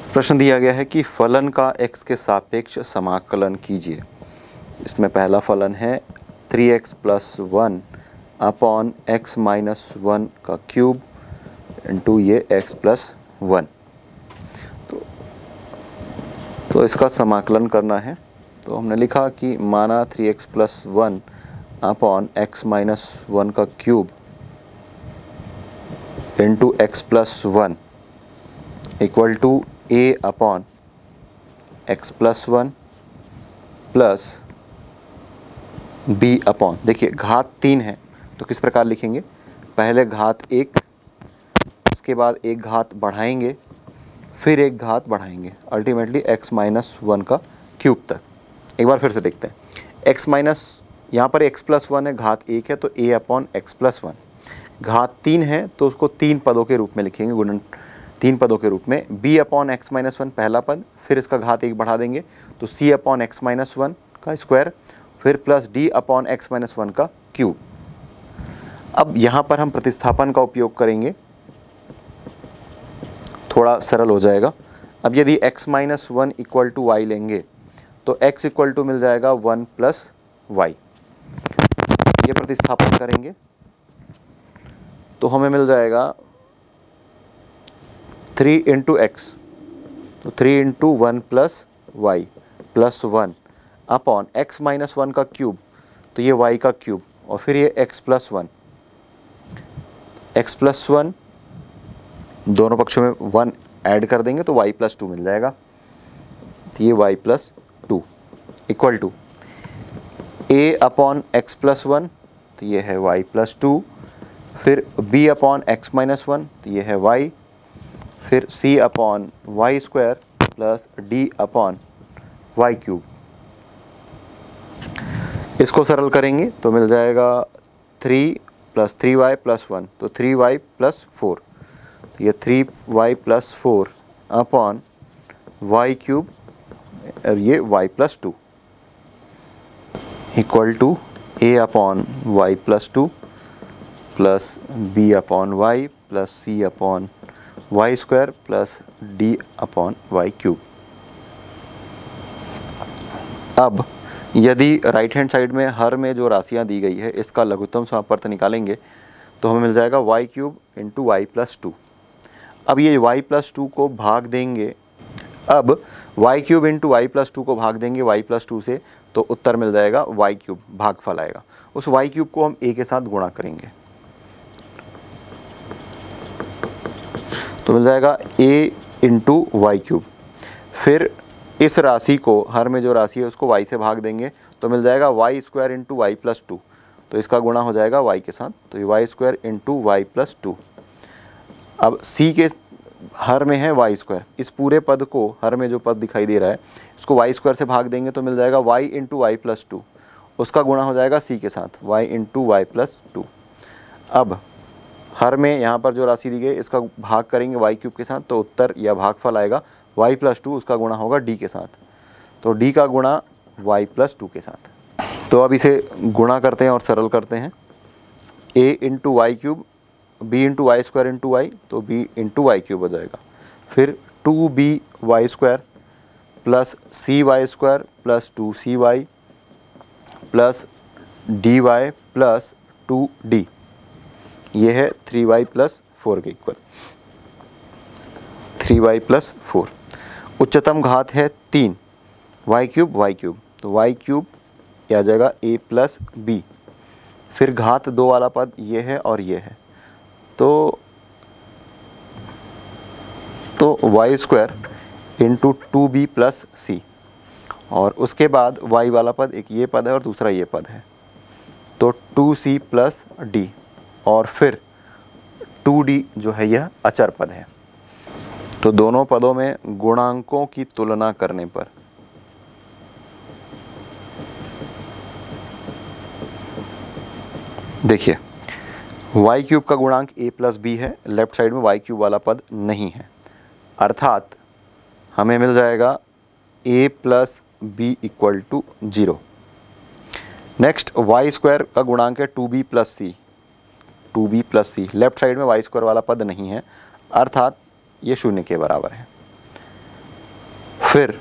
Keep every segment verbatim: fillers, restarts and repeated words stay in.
प्रश्न दिया गया है कि फलन का x के सापेक्ष समाकलन कीजिए। इसमें पहला फलन है three x plus one upon x minus one का क्यूब इंटू ये x प्लस वन। तो, तो इसका समाकलन करना है। तो हमने लिखा कि माना three x plus one upon x minus one का cube into x plus one equal to a upon x plus one plus b upon, देखिए घात तीन है तो किस प्रकार लिखेंगे, पहले घात एक, उसके बाद एक घात बढ़ाएंगे, फिर एक घात बढ़ाएंगे, अल्टीमेटली x माइनस वन का क्यूब तक। एक बार फिर से देखते हैं। x माइनस, यहाँ पर x प्लस वन है, घात एक है तो a upon x plus one. घात तीन है तो उसको तीन पदों के रूप में लिखेंगे, गुणन तीन पदों के रूप में। b upon x minus one पहला पद, फिर इसका घात एक बढ़ा देंगे तो c upon x minus one का स्क्वायर, फिर plus d upon x minus one का क्यूब। अब यहाँ पर हम प्रतिस्थापन का उपयोग करेंगे, थोड़ा सरल हो जाएगा। अब यदि x minus one equal to y लेंगे तो x इक्वल टू मिल जाएगा वन प्लस वाई। ये प्रतिस्थापन करेंगे तो हमें मिल जाएगा थ्री इंटू एक्स, तो three into one plus y plus one upon x minus one का क्यूब, तो ये y का क्यूब, और फिर ये x plus one, x plus one, दोनों पक्षों में वन ऐड कर देंगे तो y प्लस टू मिल जाएगा। तो ये y plus two equal to a upon x plus one, तो ये है y प्लस टू, फिर b upon x minus one, तो ये है y, फिर c upon y square plus d upon y cube. इसको सरल करेंगे तो मिल जाएगा three plus three y plus one, तो थ्री वाई प्लस फोर, तो ये three y plus four upon y cube, और ये y plus two equal to a upon y plus two plus b upon y plus c upon y square plus d upon y cube. अब यदि right hand side में हर में जो राशियां दी गई है इसका लघुत्तम समापवर्त निकालेंगे तो हमें मिल जाएगा y cube into y plus two. अब ये वाई प्लस टू को भाग देंगे, अब y cube into y plus two को भाग देंगे वाई प्लस टू से, तो उत्तर मिल जाएगा वाई क्यूब, भागफल आएगा। उस वाई क्यूब को हम ए के साथ गुणा करेंगे तो मिल जाएगा a इंटू वाई क्यूब। फिर इस राशि को, हर में जो राशि है उसको y से भाग देंगे तो मिल जाएगा y square into y plus two, तो इसका गुणा हो जाएगा y के साथ, तो ये y square into y plus two. अब c के हर में है वाई स्क्वायर, इस पूरे पद को, हर में जो पद दिखाई दे रहा है इसको वाई स्क्वायर से भाग देंगे तो मिल जाएगा y into y plus two, उसका गुणा हो जाएगा c के साथ, y into y plus two. अब हर में यहाँ पर जो राशि दी गई इसका भाग करेंगे वाई क्यूब के साथ, तो उत्तर या भागफल आएगा y प्लस टू, उसका गुणा होगा d के साथ, तो d का गुणा y प्लस टू के साथ। तो अब इसे गुणा करते हैं और सरल करते हैं। a into y cube, b into y square into y, तो b इंटू वाई क्यूब हो जाएगा। फिर two b y square plus c y square plus two c y plus d y plus two d, ये है three y plus four के equal, three y plus four. उच्चतम घात है तीन, वाई क्यूब वाई क्यूब, तो y cube आ जाएगा a प्लस बी। फिर घात दो वाला पद ये है और ये है, तो तो y square into two b plus c, और उसके बाद y वाला पद, एक ये पद है और दूसरा ये पद है, तो टू सी प्लस डी, और फिर टू डी जो है यह अचर पद है। तो दोनों पदों में गुणांकों की तुलना करने पर देखिए y क्यूब का गुणांक a प्लस बी है, लेफ्ट साइड में y क्यूब वाला पद नहीं है, अर्थात हमें मिल जाएगा a plus b equal to zero. Next y square का गुणांक है two b plus c, two b plus c, left side में वाई स्क्वायर वाला पद नहीं है, अर्थात ये शून्य के बराबर है। फिर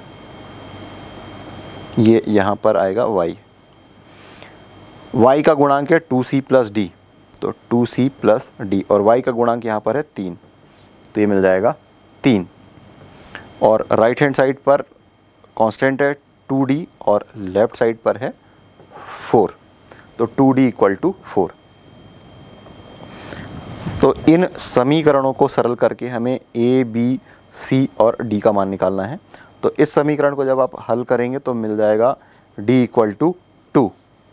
ये यहाँ पर आएगा y, y का गुणांक है टू सी प्लस डी, तो टू सी प्लस डी, और y का गुणांक यहाँ पर है तीन, तो ये मिल जाएगा तीन। और राइट हैंड साइड पर कांस्टेंट है टू डी और लेफ्ट साइड पर है फोर, तो two d equal to four. तो इन समीकरणों को सरल करके हमें a, b, c और d का मान निकालना है। तो इस समीकरण को जब आप हल करेंगे तो मिल जाएगा d इक्वल टू टू,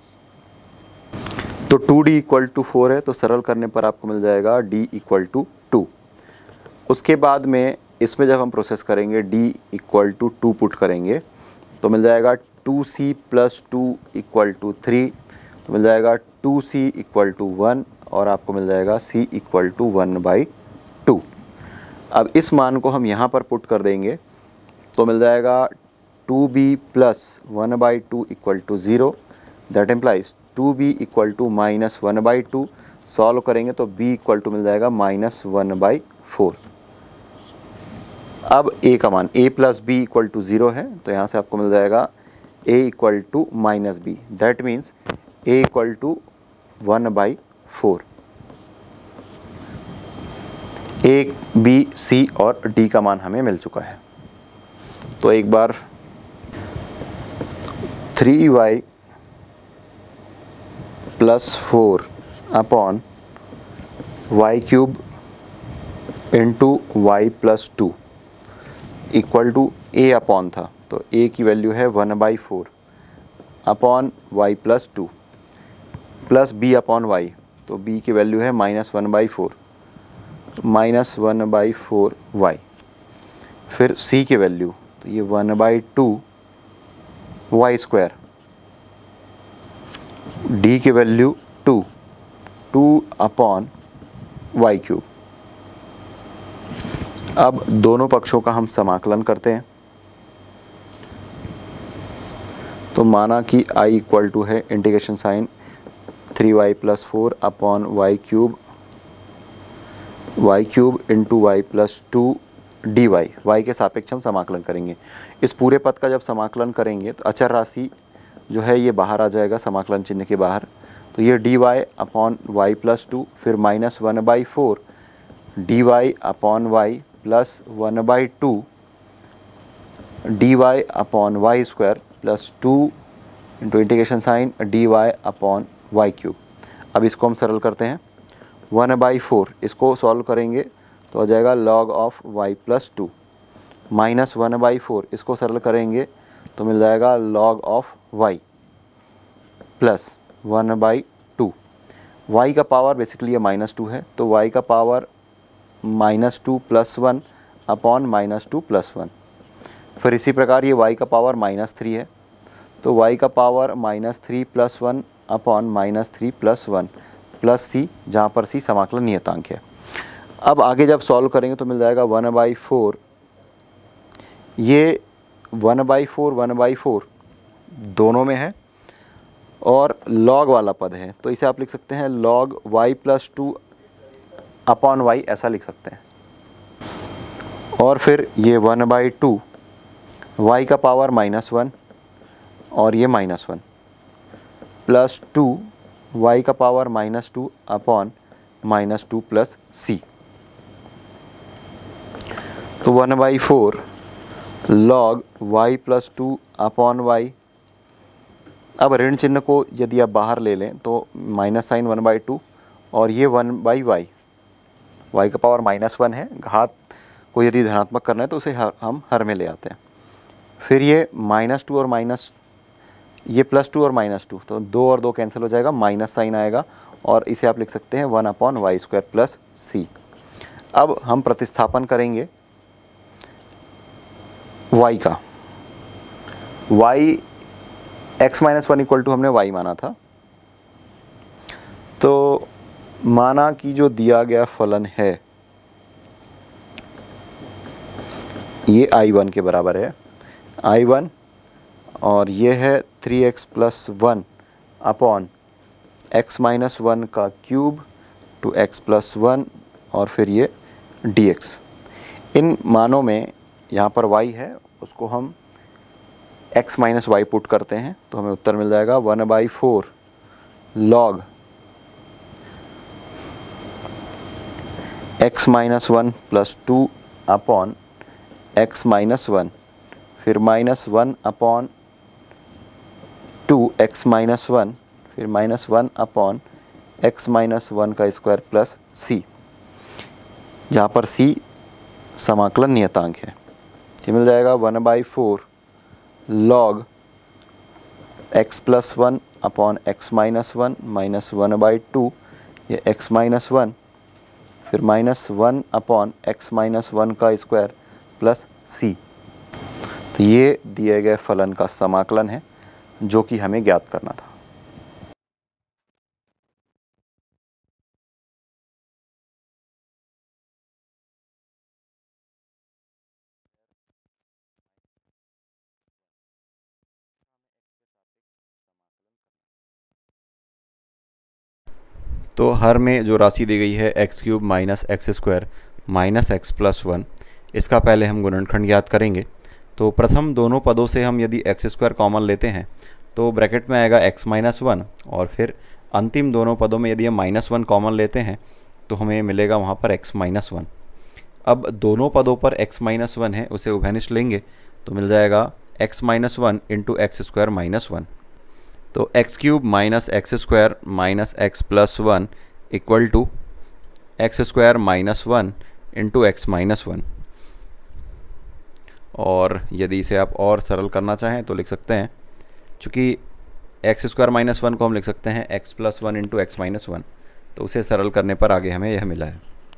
तो two d equal to four है, तो सरल करने पर आपको मिल जाएगा d इक्वल टू टू। उसके बाद में इसमें जब हम प्रोसेस करेंगे d equal to two put करेंगे तो मिल जाएगा two c plus two equal to three, तो मिल जाएगा two c equal to one, और आपको मिल जाएगा c equal to one by two. अब इस मान को हम यहाँ पर पुट कर देंगे तो मिल जाएगा two b plus one by two equal to zero, that implies two b equal to minus one by two. Solve करेंगे तो b इक्वल टू मिल जाएगा माइनस वन बाई फोर। अब a का मान a plus b equal to zero है, तो यहाँ से आपको मिल जाएगा a equal to minus b, that means a equal to one by four. A, b, c और डी का मान हमें मिल चुका है। तो एक बार three y plus four upon y cube into y plus two equal to a upon था, तो ए की वैल्यू है one by four upon y plus two plus b upon y, तो b की वैल्यू है minus one by four minus one by four y. फिर c की value, तो ये one by two y square, d की value two two upon y cube. अब दोनों पक्षों का हम समाकलन करते हैं, तो माना कि i इक्वल टू है integration sign three y plus four upon y cube y cube into y plus two d y, y के सापेक्ष हम समाकलन करेंगे। इस पूरे पद का जब समाकलन करेंगे तो अचर राशि जो है ये बाहर आ जाएगा समाकलन चिन्ह के बाहर, तो ये d y upon y plus two, फिर minus one by four d y upon y plus one by two d y upon y square plus two into integration sign d y upon y cube. अब इसको हम सरल करते हैं, one by four इसको solve करेंगे तो आ जाएगा log of y plus two, minus one by four इसको सरल करेंगे तो मिल जाएगा log of y plus one by two. Y का पावर बेसिकली ये माइनस टू है, तो वाई का power minus two plus one upon minus two plus one. फिर इसी प्रकार ये वाई का पावर माइनस थ्री है, तो वाई का power minus three plus one upon minus three plus one plus c, जहाँ पर सी समाकलन नियतांक है। अब आगे जब सॉल्व करेंगे तो मिल जाएगा वन बाई फोर, ये one by four one by four दोनों में है और लॉग वाला पद है, तो इसे आप लिख सकते हैं log y plus two upon y, ऐसा लिख सकते हैं। और फिर ये वन बाई टू वाई का पावर माइनस वन और ये minus one plus two y का power minus two upon minus two plus c, तो one by four log y plus two upon y. अब ऋण चिन्ह को यदि आप बाहर ले लें तो minus sign one by two और ये वन बाई वाई, वाई का पावर माइनस वन है, घात को यदि धनात्मक करना है तो उसे हर, हम हर में ले आते हैं। फिर ये माइनस टू और माइनस, ये प्लस टू और माइनस टू, तो दो और दो कैंसिल हो जाएगा, माइनस साइन आएगा और इसे आप लिख सकते हैं one upon y square plus c. अब हम प्रतिस्थापन करेंगे y का, y x minus one equal to हमने y माना था, तो माना कि जो दिया गया फलन है ये आई वन के बराबर है, आई वन, और ये है three x plus one upon x minus one का cube two x plus one और फिर ये dx। इन मानों में यहाँ पर y है, उसको हम x माइनस वाई पुट करते हैं तो हमें उत्तर मिल जाएगा one by four log x minus one plus two upon x minus one, फिर minus one upon two x minus one, फिर minus one upon x minus one का स्क्वायर प्लस सी, जहाँ पर सी समाकलन नियतांक है। ये मिल जाएगा one by four log x plus one upon x minus one minus one by two, ये एक्स माइनस वन, फिर minus one upon x minus one का स्क्वायर प्लस सी। तो ये दिए गए फलन का समाकलन है जो कि हमें ज्ञात करना था। तो हर में जो राशि दी गई है x cube minus x square minus x plus one, इसका पहले हम गुणनखंड ज्ञात करेंगे। तो प्रथम दोनों पदों से हम यदि एक्स स्क्वायर कॉमन लेते हैं तो ब्रैकेट में आएगा एक्स माइनस वन, और फिर अंतिम दोनों पदों में यदि हम माइनस वन कॉमन लेते हैं तो हमें मिलेगा वहाँ पर एक्स माइनस वन। अब दोनों पदों पर एक्स माइनस वन है, उसे उभयनिष्ठ लेंगे तो मिल जाएगा x minus one into x square minus one. तो x cube minus x square minus x plus one equal to x square minus one into x minus one. और यदि इसे आप और सरल करना चाहें तो लिख सकते हैं, चूँकि एक्स स्क्वायर माइनस वन को हम लिख सकते हैं x plus one into x minus one, तो उसे सरल करने पर आगे हमें यह मिला है।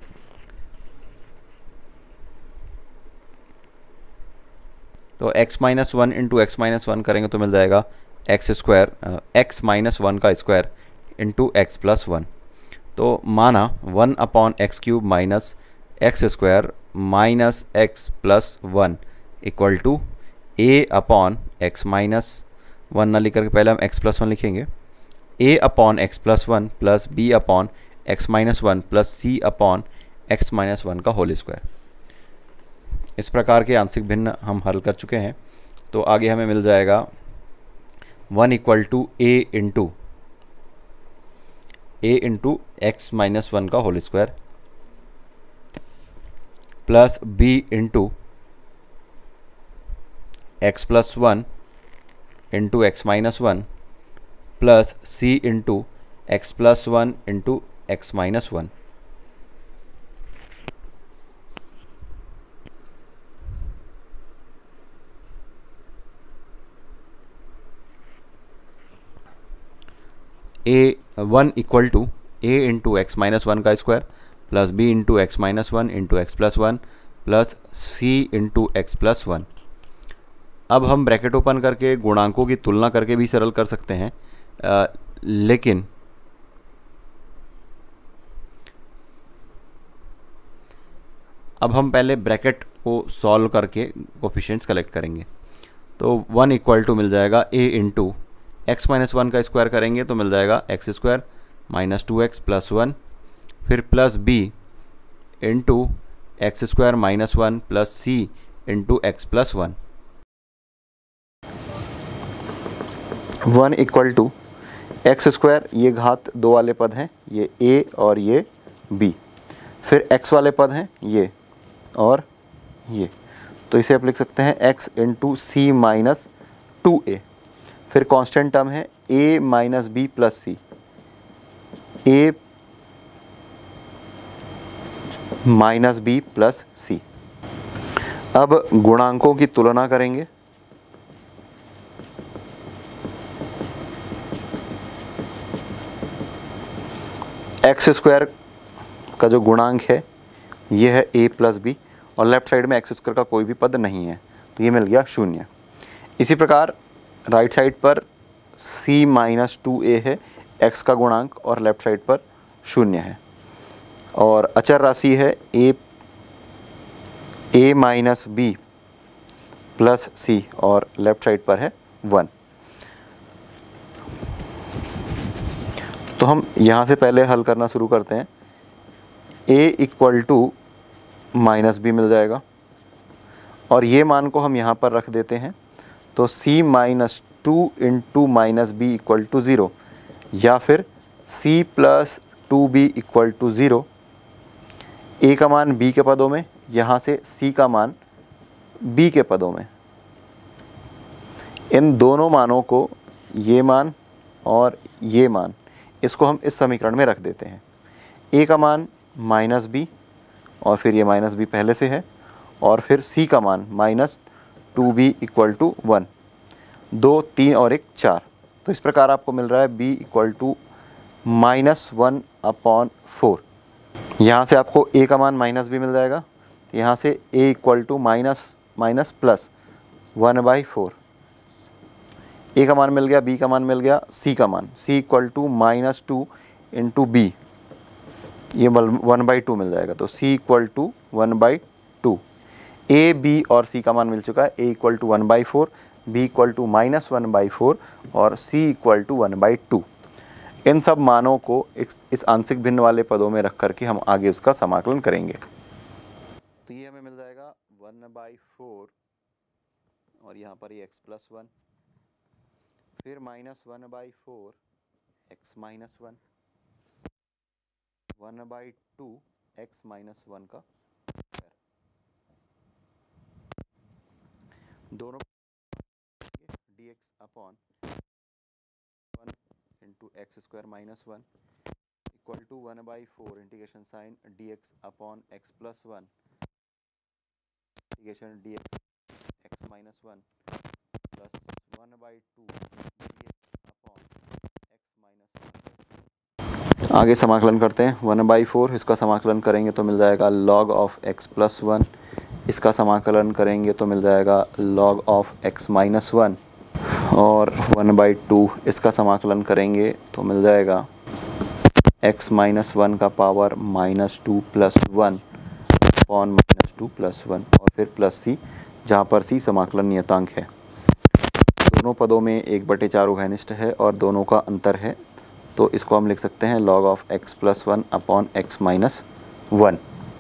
तो x minus one into x minus one करेंगे तो मिल जाएगा x square x minus one का square into x plus one. तो माना one upon x cube minus x square minus x plus one equal to a upon x minus one ना लिख करके पहले हम एक्स प्लस वन लिखेंगे, a upon x plus one plus b upon x minus one plus c upon x minus one का whole square. इस प्रकार के आंशिक भिन्न हम हल कर चुके हैं। तो आगे हमें मिल जाएगा one equal to a into a into x minus one का whole square plus b into x plus one into x minus one plus c into x plus one into x minus one. A one equal to a into x minus one का square plus b into x minus one into x plus one plus c into x plus one. अब हम bracket open करके गुणांकों की तुलना करके भी सरल कर सकते हैं, आ, लेकिन अब हम पहले ब्रैकेट को सॉल्व करके कोफिशिएंट्स कलेक्ट करेंगे। तो वन इक्वल टू मिल जाएगा a into x minus one का स्क्वायर करेंगे तो मिल जाएगा x square minus two x plus one, फिर plus b into x square minus one plus c into x plus one. One equal to x square, ये घात दो वाले पद हैं, ये ए और ये बी, फिर एक्स वाले पद हैं ये और ये, तो इसे आप लिख सकते हैं x into c minus two a, फिर कांस्टेंट टर्म है a minus b plus c, a minus b plus c. अब गुणांकों की तुलना करेंगे। एक्स स्क्वायर का जो गुणांक है ये है a प्लस बी, और लेफ्ट साइड में एक्स स्क्वायर का कोई भी पद नहीं है तो ये मिल गया शून्य। इसी प्रकार राइट साइड पर c माइनस टू ए है x का गुणांक और लेफ्ट साइड पर शून्य है, और अचर राशि है a a minus b plus c और लेफ्ट साइड पर है वन। तो हम यहाँ से पहले हल करना शुरू करते हैं। a equal to minus b मिल जाएगा और ये मान को हम यहाँ पर रख देते हैं, तो c minus two into minus b equal to zero, या फिर c plus two b equal to zero. a का मान b के पदों में, यहाँ से c का मान b के पदों में। इन दोनों मानों को, ये मान और ये मान, इसको हम इस समीकरण में रख देते हैं। a का मान माइनस बी, और फिर ये माइनस बी पहले से है, और फिर c का मान minus two b equal to one. दो, तीन और एक चार। तो इस प्रकार आपको मिल रहा है b equal to minus one upon four. यहाँ से आपको a का मान माइनस बी मिल जाएगा, यहाँ से a equal to minus minus plus one by four. a का मान मिल गया, b का मान मिल गया, c का मान c equal to minus two into b, ये वन बाई टू मिल जाएगा। तो c equal to one by two. a, b और c का मान मिल चुका है। a equal to one by four, b equal to minus one by four और c equal to one by two. इन सब मानों को इस, इस आंशिक भिन्न वाले पदों में रख करके हम आगे उसका समाकलन करेंगे। तो ये हमें मिल जाएगा वन बाई फोर, और यहाँ पर ये एक्स प्लस वन, फिर minus one by four x minus one, one by two x minus one का स्क्वायर। दोनों d x upon one into x square minus one equal to one by four integration sign D x upon x plus one integration d x x minus one plus one by two d x upon x minus one. आगे समाकलन करते हैं। One by four, इसका समाकलन करेंगे तो मिल जाएगा log of x plus one, इसका समाकलन करेंगे तो मिल जाएगा log of x minus one, और वन बाई टू इसका समाकलन करेंगे तो मिल जाएगा x माइनस वन का power minus two plus one upon minus two plus one, और फिर प्लस c, जहाँ पर c समाकलन नियतांक है। दोनों पदों में एक बटे चार उभयनिष्ठ है और दोनों का अंतर है, तो इसको हम लिख सकते हैं log of x plus one upon x minus one,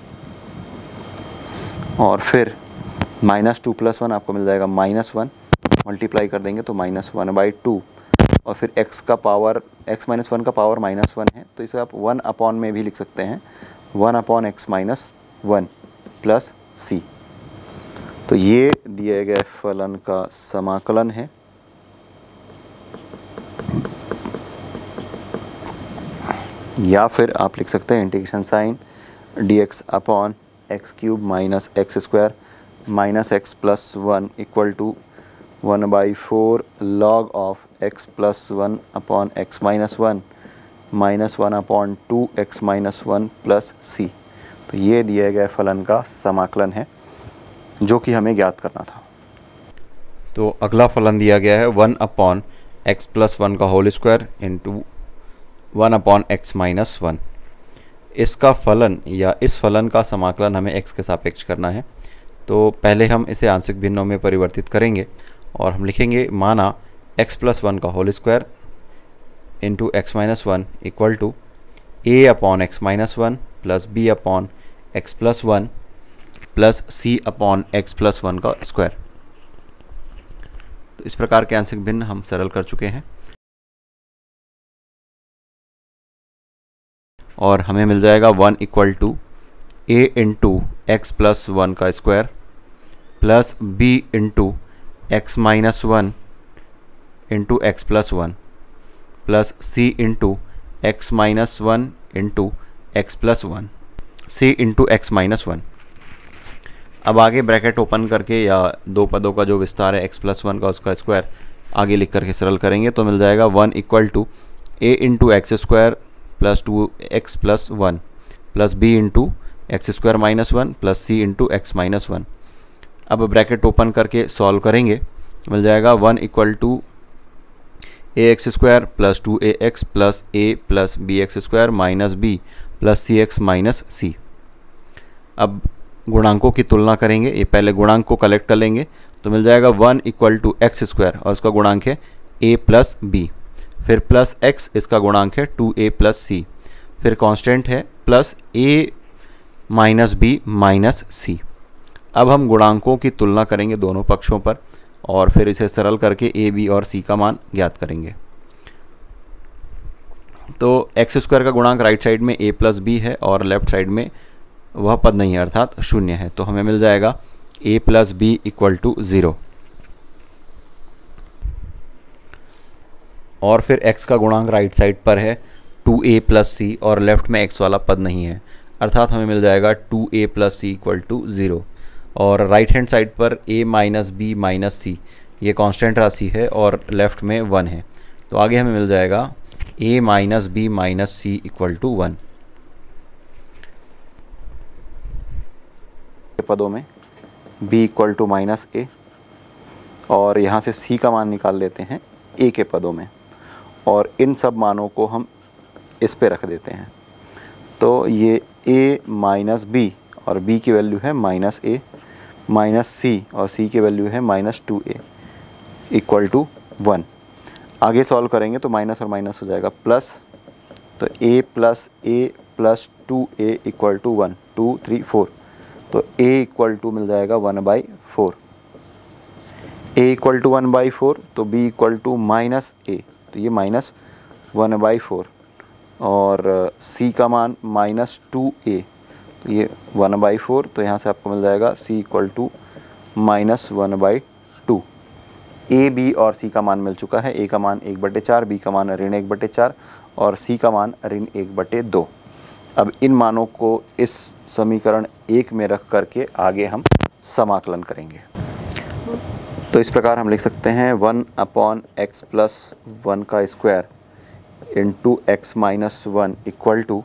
और फिर माइनस टू प्लस वन आपको मिल जाएगा माइनस वन, मल्टीप्लाई कर देंगे तो माइनस वन बाई टू, और फिर x का पावर x माइनस वन का पावर माइनस वन है, तो इसे आप वन अपॉन में भी लिख सकते हैं, one upon x minus one plus c. तो ये दिए गए फलन का समाकलन है। या फिर आप लिख सकते हैं integration sign D x upon x cube minus x square minus x plus one equal to one by four log of x plus one upon x minus one minus one upon two x minus one plus c. तो ये दिए गए फलन का समाकलन है जो कि हमें ज्ञात करना था। तो अगला फलन दिया गया है one upon x plus one का whole square into one upon x minus one. इसका फलन या इस फलन का समाकलन हमें x के सापेक्ष करना है। तो पहले हम इसे आंशिक भिन्नों में परिवर्तित करेंगे और हम लिखेंगे माना x प्लस वन का whole square into x minus one equal to a upon x minus one plus b upon x plus one plus c upon x plus one का स्क्वायर। तो इस प्रकार के आंशिक भिन्न हम सरल कर चुके हैं और हमें मिल जाएगा one equal to a into x plus one का square plus b into x minus one into x plus one plus c into x minus one into x plus one c into x minus one. अब आगे bracket open करके या दो पदों का जो विस्तार है एक्स प्लस वन का उसका स्क्वायर आगे लिख करके सरल करेंगे तो मिल जाएगा one equal to a into x square plus two x plus one plus b into x square minus one plus c into x minus one. अब ब्रैकेट ओपन करके सॉल्व करेंगे मिल जाएगा one equal to a x square plus two a x plus A plus b x square minus b plus c x minus c. अब गुणांकों की तुलना करेंगे, ये पहले गुणांक को कलेक्ट कर लेंगे तो मिल जाएगा one equal to x square और उसका गुणांक है ए प्लस बी, फिर प्लस एक्स इसका गुणांक है टू ए प्लस सी, फिर कांस्टेंट है plus a minus b minus c. अब हम गुणांकों की तुलना करेंगे दोनों पक्षों पर और फिर इसे सरल करके ए बी और सी का मान ज्ञात करेंगे। तो एक्स स्क्वायर का गुणांक राइट साइड में ए प्लस बी है और लेफ्ट साइड में वह पद नहीं है अर्थात शून्य है, तो हमें मिल जाएगा a plus b equal to zero. और फिर x का गुणांक राइट साइड पर है टू ए प्लस सी और लेफ्ट में x वाला पद नहीं है, अर्थात हमें मिल जाएगा two a plus c equal to zero. और राइट हैंड साइड पर a minus b minus c ये कांस्टेंट राशि है और लेफ्ट में वन है, तो आगे हमें मिल जाएगा a minus b minus c equal to one. पदों में b equal to minus a और यहाँ से c का मान निकाल लेते हैं a के पदों में और इन सब मानों को हम इस पे रख देते हैं। तो ये a माइनस बी और b की वैल्यू है माइनस ए माइनस सी और c की वैल्यू है minus two A equal to one. आगे सॉल्व करेंगे तो माइनस और माइनस हो जाएगा प्लस, तो a plus A plus two A equal to one, two three four, तो a इक्वल टू मिल जाएगा one by four. a equal to one by four तो b equal to minus A, तो ये minus one by four और c का मान minus two ए, तो ये वन बाई फोर, तो यहाँ से आपको मिल जाएगा c equal to minus one by two. A B और c का मान मिल चुका है, a का मान एक बटे चार, b का मान ऋण एक बटे चार और c का मान ऋण एक बटे दो। अब इन मानों को इस समीकरण एक में रख करके आगे हम समाकलन करेंगे। तो इस प्रकार हम लिख सकते हैं one upon x plus one का square into x minus one equal to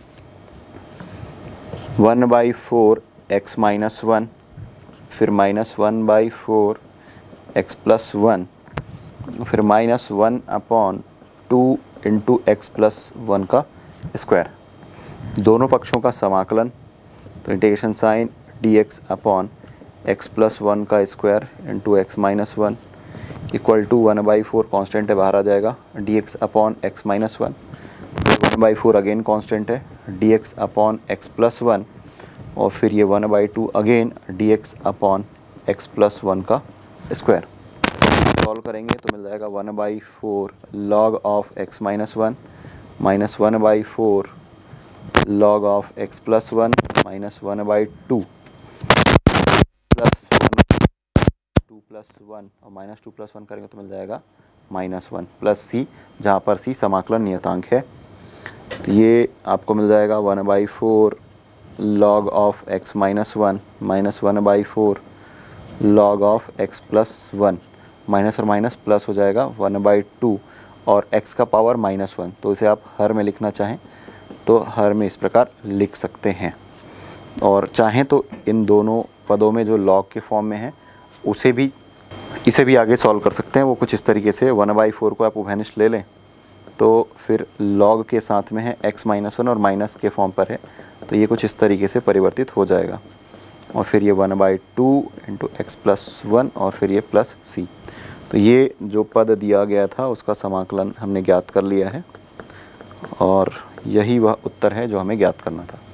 one by four x minus one, फिर minus one by four X plus one, फिर minus one upon two into x plus one का square. दोनों पक्षों का समाकलन, तो integration sign D x upon x plus one का square into x minus one equal to one by four, constant है बाहर आ जाएगा, D x upon x minus one, one by four again constant है, D x upon x plus one और फिर ये one by two again D x upon x plus one का square. Solve करेंगे तो मिल जाएगा one by four log of x minus one minus one by four log of x plus one minus one by two plus two plus one और minus two plus one करेंगे तो मिल जाएगा minus one plus c, जहाँ पर c समाकलन नियतांक है। तो ये आपको मिल जाएगा one by four log of x minus one minus one by four log of x plus one, minus और माइनस प्लस हो जाएगा वन बाई टू और x का पावर माइनस वन, तो इसे आप हर में लिखना चाहें तो हर में इस प्रकार लिख सकते हैं। और चाहें तो इन दोनों पदों में जो लॉग के फॉर्म में है उसे भी इसे भी आगे सॉल्व कर सकते हैं। वो कुछ इस तरीके से वन बाई फोर को आप उभयनिष्ठ ले लें तो फिर लॉग के साथ में है x माइनस वन और माइनस के फॉर्म पर है, तो ये कुछ इस तरीके से परिवर्तित हो जाएगा और फिर ये one by two into x plus one और फिर ये प्लस सी। तो ये जो पद दिया गया था उसका समाकलन हमने ज्ञात कर लिया है और यही वह उत्तर है जो हमें ज्ञात करना था।